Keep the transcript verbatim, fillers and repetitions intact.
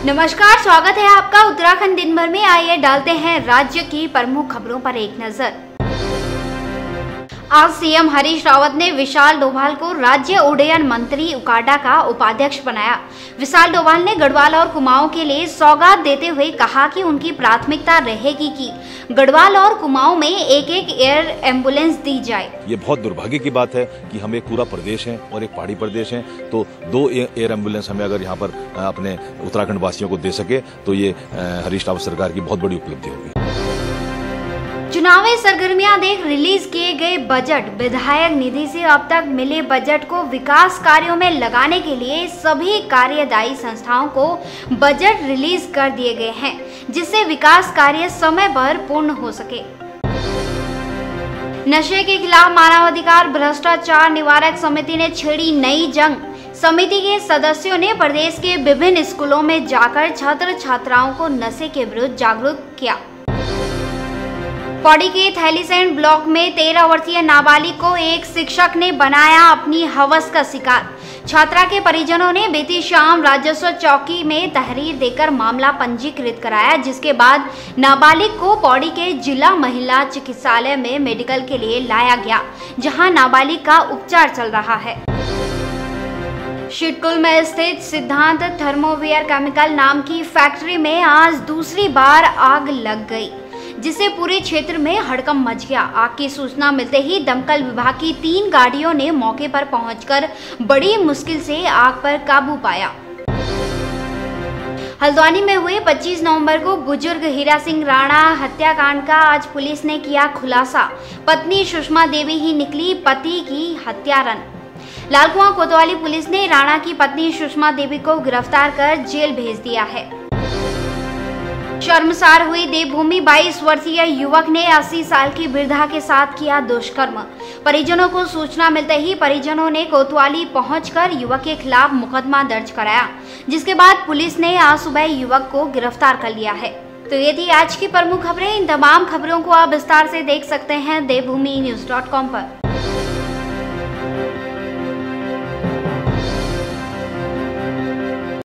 नमस्कार, स्वागत है आपका उत्तराखंड दिन भर में। आइए डालते हैं राज्य की प्रमुख खबरों पर एक नजर। आज सीएम हरीश रावत ने विशाल डोभाल को राज्य उड्डयन मंत्री उकाडा का उपाध्यक्ष बनाया। विशाल डोभाल ने गढ़वाल और कुमाऊं के लिए सौगात देते हुए कहा कि उनकी प्राथमिकता रहेगी कि गढ़वाल और कुमाऊं में एक एक एयर एम्बुलेंस दी जाए। ये बहुत दुर्भाग्य की बात है कि हम एक पूरा प्रदेश हैं और एक पहाड़ी प्रदेश हैं, तो दो एयर एम्बुलेंस हमें अगर यहाँ पर अपने उत्तराखंड वासियों को दे सके तो ये हरीश रावत सरकार की बहुत बड़ी उपलब्धि होगी। चुनावी सरगर्मियां देख रिलीज किए गए बजट विधायक निधि से अब तक मिले बजट को विकास कार्यों में लगाने के लिए सभी कार्यदायी संस्थाओं को बजट रिलीज कर दिए गए हैं, जिससे विकास कार्य समय पर पूर्ण हो सके। नशे के खिलाफ मानवाधिकार भ्रष्टाचार निवारक समिति ने छेड़ी नई जंग। समिति के सदस्यों ने प्रदेश के विभिन्न स्कूलों में जाकर छात्र छात्राओं को नशे के विरुद्ध जागरूक किया। पौड़ी के थैलीसैंड ब्लॉक में तेरह वर्षीय नाबालिग को एक शिक्षक ने बनाया अपनी हवस का शिकार। छात्रा के परिजनों ने बीती शाम राजस्व चौकी में तहरीर देकर मामला पंजीकृत कराया, जिसके बाद नाबालिग को पौड़ी के जिला महिला चिकित्सालय में मेडिकल के लिए लाया गया, जहां नाबालिग का उपचार चल रहा है। शिटकुल में स्थित सिद्धांत थर्मोवियर केमिकल नाम की फैक्ट्री में आज दूसरी बार आग लग गई, जिससे पूरे क्षेत्र में हड़कंप मच गया। आग की सूचना मिलते ही दमकल विभाग की तीन गाड़ियों ने मौके पर पहुंचकर बड़ी मुश्किल से आग पर काबू पाया। हल्द्वानी में हुए पच्चीस नवंबर को बुजुर्ग हीरा सिंह राणा हत्याकांड का आज पुलिस ने किया खुलासा। पत्नी सुषमा देवी ही निकली पति की हत्यारन। लालकुआं कोतवाली पुलिस ने राणा की पत्नी सुषमा देवी को गिरफ्तार कर जेल भेज दिया है। शर्मसार हुई देवभूमि बाईस वर्षीय युवक ने अस्सी साल की वृद्धा के साथ किया दुष्कर्म। परिजनों को सूचना मिलते ही परिजनों ने कोतवाली पहुंचकर युवक के खिलाफ मुकदमा दर्ज कराया, जिसके बाद पुलिस ने आज सुबह युवक को गिरफ्तार कर लिया है। तो ये थी आज की प्रमुख खबरें। इन तमाम खबरों को आप विस्तार से देख सकते हैं देवभूमि न्यूज डॉट कॉम पर।